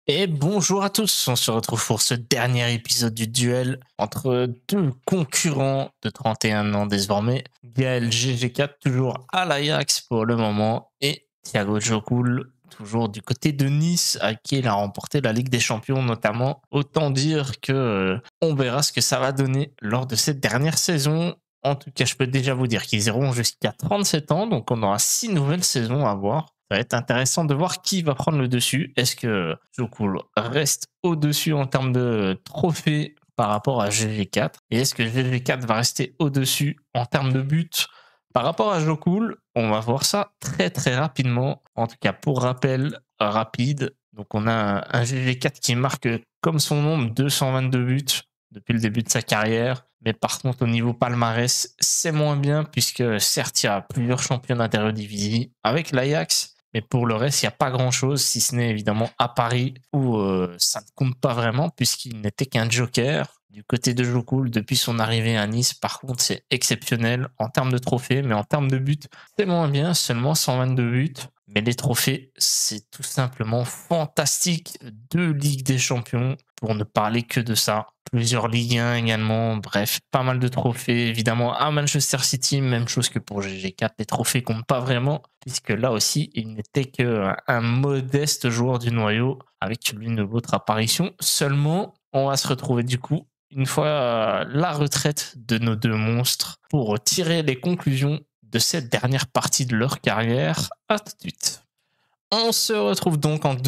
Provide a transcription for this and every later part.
Et bonjour à tous, on se retrouve pour ce dernier épisode du duel entre deux concurrents de 31 ans désormais. Gaël GG4 toujours à l'Ajax pour le moment et Thiago Jokoul toujours du côté de Nice à qui il a remporté la Ligue des Champions notamment. Autant dire que on verra ce que ça va donner lors de cette dernière saison. En tout cas, je peux déjà vous dire qu'ils iront jusqu'à 37 ans, donc on aura 6 nouvelles saisons à voir. Ça va être intéressant de voir qui va prendre le dessus. Est-ce que Jokoul reste au-dessus en termes de trophées par rapport à GG4? Et est-ce que GG4 va rester au-dessus en termes de buts par rapport à Jokoul? On va voir ça très très rapidement. En tout cas, pour rappel rapide, donc on a un GG4 qui marque comme son nom 222 buts depuis le début de sa carrière. Mais par contre, au niveau palmarès, c'est moins bien puisque certes, il y a plusieurs championnats d'Eredivisie avec l'Ajax, mais pour le reste, il n'y a pas grand-chose, si ce n'est évidemment à Paris, où ça ne compte pas vraiment, puisqu'il n'était qu'un joker. Du côté de Jokoul, depuis son arrivée à Nice, par contre, c'est exceptionnel en termes de trophées, mais en termes de buts, c'est moins bien, seulement 122 buts. Mais les trophées, c'est tout simplement fantastique. 2 Ligues des Champions, pour ne parler que de ça. Plusieurs Ligue 1 également, bref, pas mal de trophées. Évidemment, à Manchester City, même chose que pour GG4, les trophées comptent pas vraiment, puisque là aussi, il n'était qu'un modeste joueur du noyau, avec l'une de votre apparition. Seulement, on va se retrouver du coup, une fois la retraite de nos deux monstres, pour tirer les conclusions de cette dernière partie de leur carrière. À tout de suite. On se retrouve donc en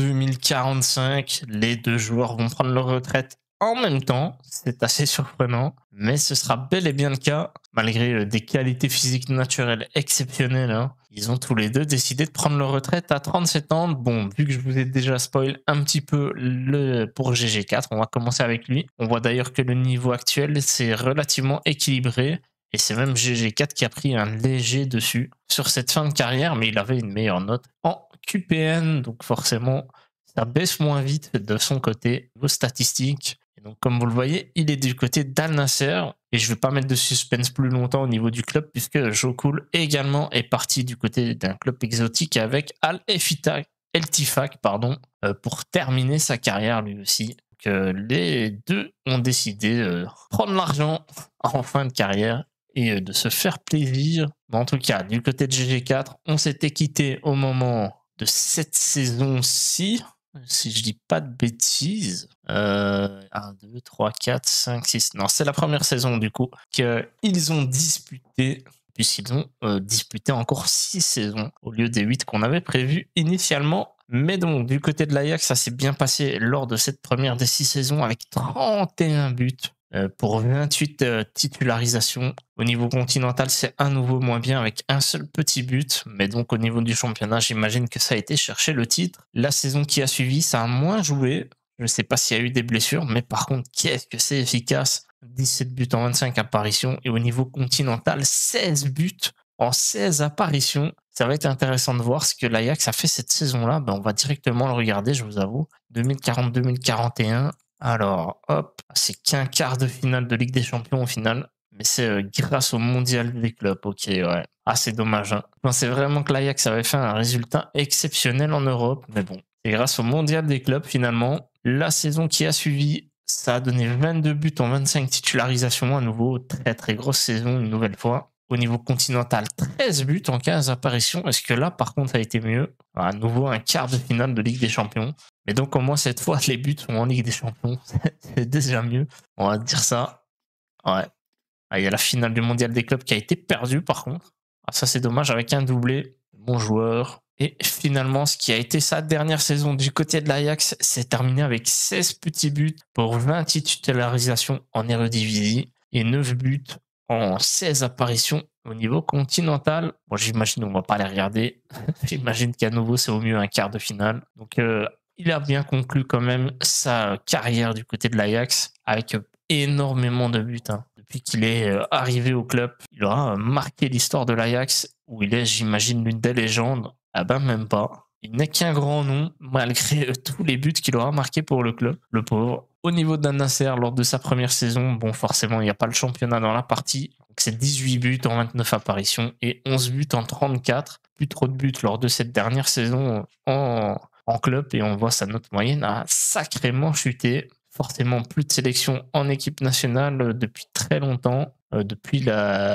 2045. Les deux joueurs vont prendre leur retraite en même temps. C'est assez surprenant, mais ce sera bel et bien le cas, malgré des qualités physiques naturelles exceptionnelles. Hein. Ils ont tous les deux décidé de prendre leur retraite à 37 ans. Bon, vu que je vous ai déjà spoil un petit peu pour GG4, on va commencer avec lui. On voit d'ailleurs que le niveau actuel, c'est relativement équilibré. Et c'est même GG4 qui a pris un léger dessus sur cette fin de carrière, mais il avait une meilleure note en QPN, donc forcément, ça baisse moins vite de son côté, vos statistiques. Et donc, comme vous le voyez, il est du côté d'Al Nasser, et je ne vais pas mettre de suspense plus longtemps au niveau du club, puisque Jokoul également est parti du côté d'un club exotique avec Al Eltifak, pour terminer sa carrière lui aussi. Donc, les deux ont décidé de prendre l'argent en fin de carrière et de se faire plaisir. Mais en tout cas, du côté de GG4, on s'était quitté au moment de cette saison-ci, si je dis pas de bêtises. 1, 2, 3, 4, 5, 6. Non, c'est la première saison du coup qu'ils ont disputé, puisqu'ils ont disputé encore 6 saisons au lieu des 8 qu'on avait prévues initialement. Mais donc, du côté de l'Ajax, ça s'est bien passé lors de cette première des 6 saisons avec 31 buts pour 28 titularisations. Au niveau continental, c'est à nouveau moins bien avec un seul petit but. Mais donc au niveau du championnat, j'imagine que ça a été chercher le titre. La saison qui a suivi, ça a moins joué. Je ne sais pas s'il y a eu des blessures, mais par contre, qu'est-ce que c'est efficace. 17 buts en 25 apparitions. Et au niveau continental, 16 buts en 16 apparitions. Ça va être intéressant de voir ce que l'Ajax a fait cette saison-là. Ben, on va directement le regarder, je vous avoue. 2040-2041. Alors, hop, c'est qu'un quart de finale de Ligue des Champions au final. Mais c'est grâce au mondial des clubs. Ok, ouais. Ah, c'est dommage. Hein. Je pensais vraiment que l'Ajax avait fait un résultat exceptionnel en Europe. Mais bon, c'est grâce au mondial des clubs finalement. La saison qui a suivi, ça a donné 22 buts en 25 titularisations à nouveau. Très très grosse saison une nouvelle fois. Au niveau continental, 13 buts en 15 apparitions. Est-ce que là, par contre, ça a été mieux? À nouveau, un quart de finale de Ligue des Champions. Mais donc, au moins, cette fois, les buts sont en Ligue des Champions. C'est déjà mieux. On va dire ça. Ouais. Ah, il y a la finale du mondial des clubs qui a été perdue, par contre. Ah, ça, c'est dommage, avec un doublé. Bon joueur. Et finalement, ce qui a été sa dernière saison du côté de l'Ajax, c'est terminé avec 16 petits buts pour 20 titularisations en Eredivisie et 9 buts en 16 apparitions au niveau continental. Bon, j'imagine on va pas les regarder. J'imagine qu'à nouveau, c'est au mieux un quart de finale. Donc, il a bien conclu quand même sa carrière du côté de l'Ajax avec énormément de buts. Hein. Depuis qu'il est arrivé au club, il aura marqué l'histoire de l'Ajax où il est, j'imagine, l'une des légendes. Ah ben même pas. Il n'est qu'un grand nom, malgré tous les buts qu'il aura marqués pour le club, le pauvre. Au niveau d'Al Nasser, lors de sa première saison, bon, forcément, il n'y a pas le championnat dans la partie. Donc, c'est 18 buts en 29 apparitions et 11 buts en 34. Plus trop de buts lors de cette dernière saison en en club et on voit sa note moyenne a sacrément chuté. Forcément, plus de sélection en équipe nationale depuis très longtemps. Depuis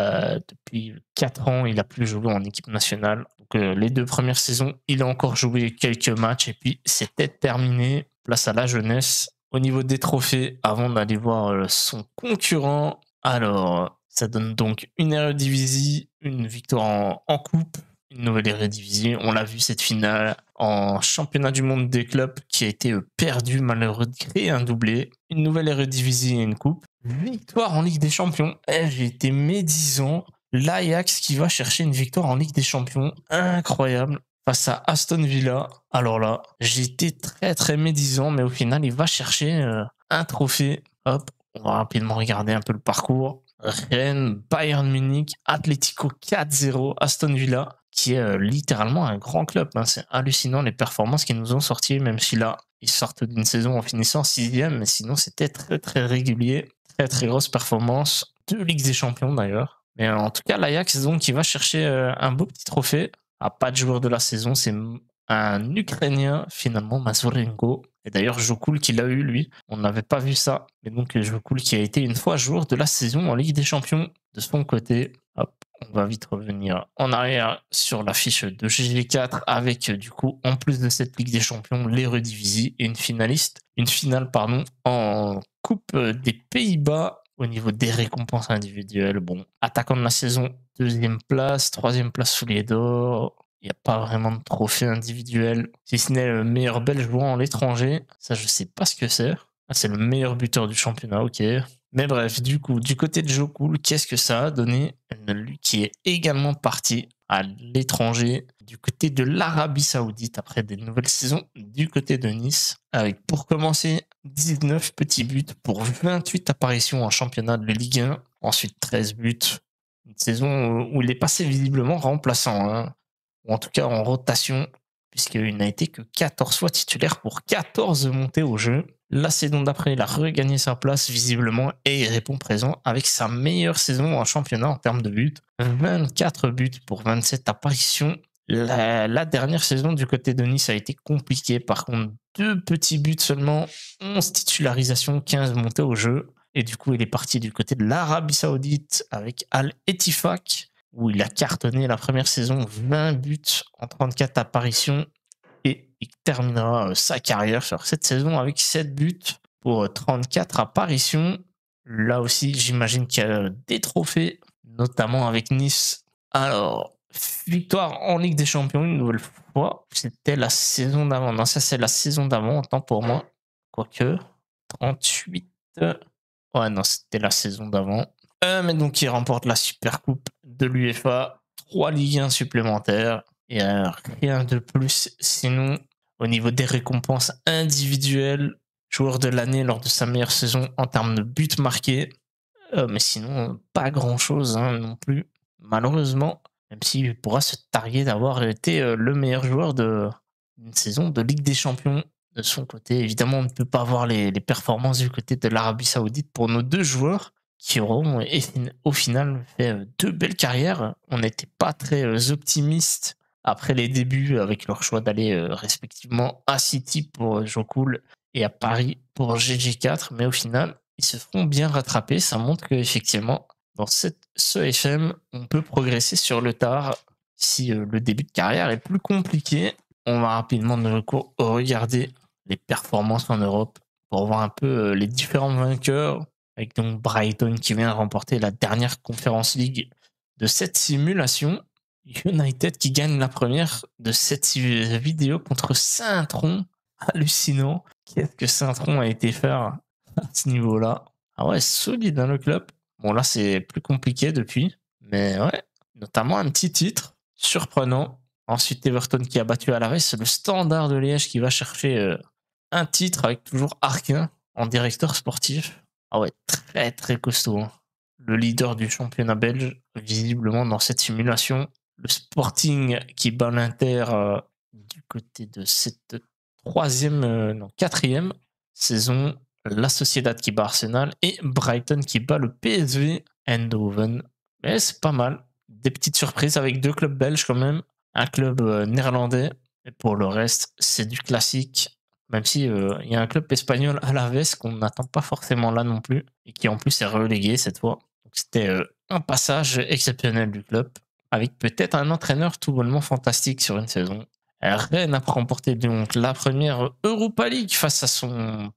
4 ans, il a plus joué en équipe nationale. Donc, les 2 premières saisons, il a encore joué quelques matchs et puis c'était terminé. Place à la jeunesse. Au niveau des trophées, avant d'aller voir son concurrent, alors ça donne donc une Eredivisie, une victoire en coupe, une nouvelle Eredivisie. On l'a vu cette finale en championnat du monde des clubs qui a été perdu malheureusement et un doublé. Une nouvelle Eredivisie et une coupe. Victoire en Ligue des Champions. J'ai été médisant. L'Ajax qui va chercher une victoire en Ligue des Champions. Incroyable. Face à Aston Villa. Alors là, j'ai été très très médisant, mais au final, il va chercher un trophée. Hop, on va rapidement regarder un peu le parcours. Rennes, Bayern Munich, Atlético 4-0, Aston Villa, qui est littéralement un grand club. Hein. C'est hallucinant les performances qu'ils nous ont sorties, même si là, ils sortent d'une saison en finissant 6e, mais sinon c'était très très régulier, très très grosse performance. 2 Ligues des Champions d'ailleurs. Mais en tout cas, l'Ajax, donc, il va chercher un beau petit trophée. Pas de joueur de la saison, c'est un Ukrainien, finalement, Mazurenko. Et d'ailleurs, Jokul qui l'a eu, lui. On n'avait pas vu ça. Mais donc, Jokul qui a été une fois joueur de la saison en Ligue des Champions de son côté. Hop, on va vite revenir en arrière sur la fiche de GG4 avec, du coup, en plus de cette Ligue des Champions, l'Eredivisie et une finale, en Coupe des Pays-Bas au niveau des récompenses individuelles. Bon, attaquant de la saison, 2e place, 3e place sous les d'or. Il n'y a pas vraiment de trophée individuel, si ce n'est le meilleur belge jouant à l'étranger. Ça, je sais pas ce que c'est. C'est le meilleur buteur du championnat, ok. Mais bref, du coup, du côté de Jokul, qu'est-ce que ça a donné? Lui qui est également parti à l'étranger, du côté de l'Arabie Saoudite, après des nouvelles saisons, du côté de Nice, avec pour commencer 19 petits buts pour 28 apparitions en championnat de Ligue 1, ensuite 13 buts. Une saison où il est passé visiblement remplaçant, hein. Ou en tout cas en rotation, puisqu'il n'a été que 14 fois titulaire pour 14 montées au jeu. La saison d'après, il a regagné sa place visiblement et il répond présent avec sa meilleure saison en championnat en termes de buts. 24 buts pour 27 apparitions. La dernière saison du côté de Nice a été compliquée. Par contre, 2 petits buts seulement, 11 titularisations, 15 montées au jeu. Et du coup, il est parti du côté de l'Arabie Saoudite avec Al-Ettifaq, où il a cartonné la première saison, 20 buts en 34 apparitions. Et il terminera sa carrière sur cette saison avec 7 buts pour 34 apparitions. Là aussi, j'imagine qu'il y a des trophées, notamment avec Nice. Alors, victoire en Ligue des Champions une nouvelle fois. C'était la saison d'avant. Non, ça c'est la saison d'avant, autant pour moi. Quoique, 38. Ouais, non, c'était la saison d'avant. Mais donc, il remporte la Super Coupe de l'UEFA, 3 Ligue 1 supplémentaires, et rien de plus. Sinon, au niveau des récompenses individuelles, joueur de l'année lors de sa meilleure saison en termes de buts marqués. Mais sinon, pas grand-chose non plus, malheureusement, même s'il pourra se targuer d'avoir été le meilleur joueur d'une saison de Ligue des Champions de son côté. Évidemment, on ne peut pas voir les performances du côté de l'Arabie Saoudite pour nos 2 joueurs, qui auront au final fait 2 belles carrières. On n'était pas très optimistes après les débuts avec leur choix d'aller respectivement à City pour Jokul et à Paris pour GG4, mais au final, ils se feront bien rattraper. Ça montre qu'effectivement, dans ce FM, on peut progresser sur le tard si le début de carrière est plus compliqué. On va rapidement regarder les performances en Europe pour voir un peu les différents vainqueurs, avec donc Brighton qui vient de remporter la dernière Conference League de cette simulation. United qui gagne la première de cette vidéo contre Saint-Tron. Hallucinant. Qu'est-ce que Saint-Tron a été faire à ce niveau-là? Ah ouais, solide le club. Bon là c'est plus compliqué depuis, mais ouais, notamment un petit titre surprenant. Ensuite Everton qui a battu à l'arrêt, c'est le Standard de Liège qui va chercher un titre avec toujours Arquin en directeur sportif. Ah ouais, très très costaud. Hein. Le leader du championnat belge, visiblement dans cette simulation. Le Sporting qui bat l'Inter du côté de cette quatrième saison. La Sociedad qui bat Arsenal et Brighton qui bat le PSV Eindhoven. Mais c'est pas mal. Des petites surprises avec 2 clubs belges quand même. Un club néerlandais. Et pour le reste, c'est du classique, même si il y a un club espagnol à la veste qu'on n'attend pas forcément là non plus, et qui en plus est relégué cette fois. Donc c'était un passage exceptionnel du club, avec peut-être un entraîneur tout bonnement fantastique sur une saison. Rennes a remporté donc la première Europa League face à son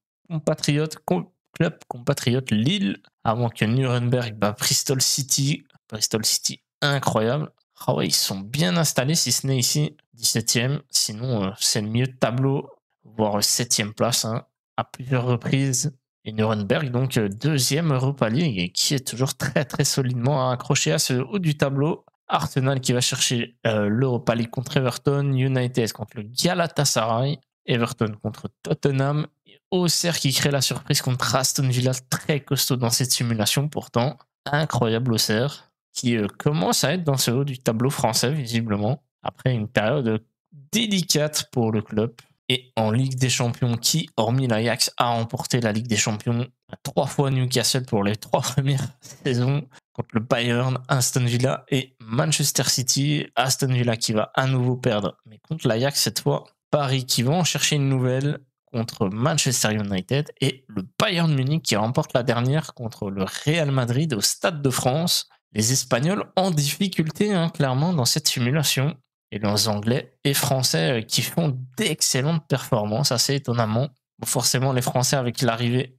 club compatriote Lille, avant que Nuremberg bat Bristol City. Bristol City, incroyable. Ah ouais, ils sont bien installés, si ce n'est ici 17e. Sinon, c'est le milieu de tableau, voire 7e place, hein, à plusieurs reprises. Et Nuremberg, donc deuxième Europa League, et qui est toujours très très solidement accroché à ce haut du tableau. Arsenal qui va chercher l'Europa League contre Everton, United contre le Galatasaray, Everton contre Tottenham, et Auxerre qui crée la surprise contre Aston Villa, très costaud dans cette simulation pourtant. Incroyable Auxerre, qui commence à être dans ce haut du tableau français visiblement, après une période délicate pour le club. Et en Ligue des Champions, qui, hormis l'Ajax, a remporté la Ligue des Champions 3 fois Newcastle pour les 3 premières saisons, contre le Bayern, Aston Villa et Manchester City. Aston Villa qui va à nouveau perdre, mais contre l'Ajax cette fois. Paris qui va en chercher une nouvelle contre Manchester United, et le Bayern Munich qui remporte la dernière contre le Real Madrid au Stade de France. Les Espagnols en difficulté, hein, clairement, dans cette simulation. Et les Anglais et Français qui font d'excellentes performances, assez étonnamment. Bon, forcément, les Français, avec l'arrivée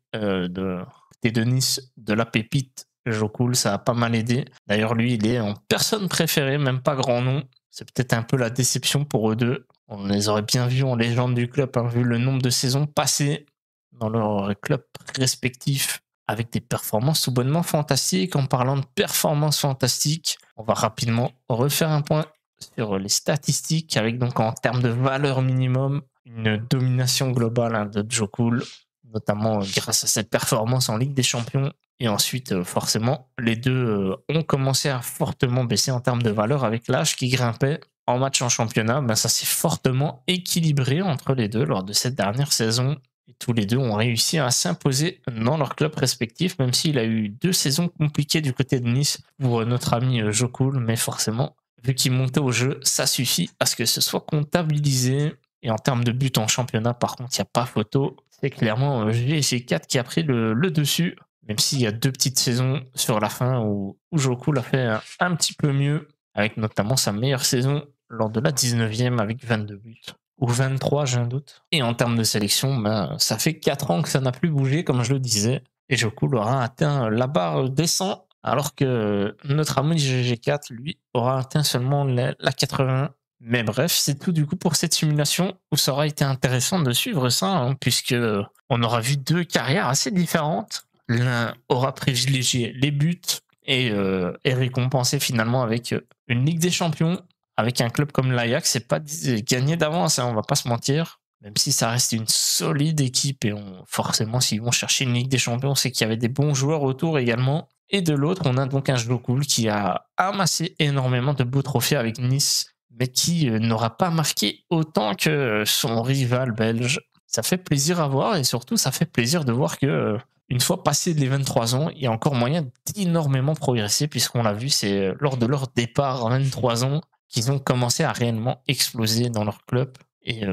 de Nice, de la pépite Jokoul, ça a pas mal aidé. D'ailleurs, lui, il est en personne préférée, même pas grand nom. C'est peut-être un peu la déception pour eux deux. On les aurait bien vus en légende du club, hein, vu le nombre de saisons passées dans leurs clubs respectifs, avec des performances tout bonnement fantastiques. En parlant de performances fantastiques, on va rapidement refaire un point sur les statistiques, avec donc en termes de valeur minimum, une domination globale, hein, de Jokoul, notamment grâce à cette performance en Ligue des Champions. Et ensuite, forcément, les deux ont commencé à fortement baisser en termes de valeur avec l'âge qui grimpait. En match en championnat, ben ça s'est fortement équilibré entre les deux lors de cette dernière saison. Et tous les deux ont réussi à s'imposer dans leur club respectif, même s'il a eu 2 saisons compliquées du côté de Nice pour notre ami Jokoul, mais forcément, vu qu'il montait au jeu, ça suffit à ce que ce soit comptabilisé. Et en termes de buts en championnat, par contre, il n'y a pas photo. C'est clairement GG4 qui a pris le dessus, même s'il y a 2 petites saisons sur la fin où Jokoul a fait un petit peu mieux, avec notamment sa meilleure saison lors de la 19e avec 22 buts. Ou 23, j'ai un doute. Et en termes de sélection, ben, ça fait 4 ans que ça n'a plus bougé, comme je le disais. Et Jokoul aura atteint la barre des 100, alors que notre ami GG4, lui, aura atteint seulement la 80. Mais bref, c'est tout du coup pour cette simulation, où ça aura été intéressant de suivre ça, hein, puisque on aura vu 2 carrières assez différentes. L'un aura privilégié les buts et est récompensé finalement avec une Ligue des Champions. Avec un club comme l'Ajax, c'est pas gagné d'avance, hein, on va pas se mentir. Même si ça reste une solide équipe, et forcément, s'ils vont chercher une Ligue des Champions, c'est qu'il y avait des bons joueurs autour également. Et de l'autre, on a donc un Jokoul qui a amassé énormément de beaux trophées avec Nice, mais qui n'aura pas marqué autant que son rival belge. Ça fait plaisir à voir, et surtout, ça fait plaisir de voir que une fois passé les 23 ans, il y a encore moyen d'énormément progresser, puisqu'on l'a vu, c'est lors de leur départ à 23 ans qu'ils ont commencé à réellement exploser dans leur club et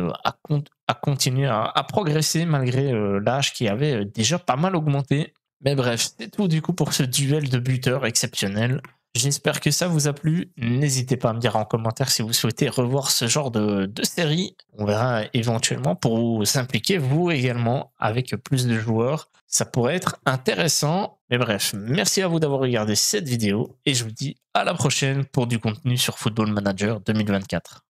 à continuer à progresser malgré l'âge qui avait déjà pas mal augmenté. Mais bref, c'est tout du coup pour ce duel de buteurs exceptionnel. J'espère que ça vous a plu. N'hésitez pas à me dire en commentaire si vous souhaitez revoir ce genre de série. On verra éventuellement pour vous impliquer vous également avec plus de joueurs. Ça pourrait être intéressant. Mais bref, merci à vous d'avoir regardé cette vidéo et je vous dis à la prochaine pour du contenu sur Football Manager 2024.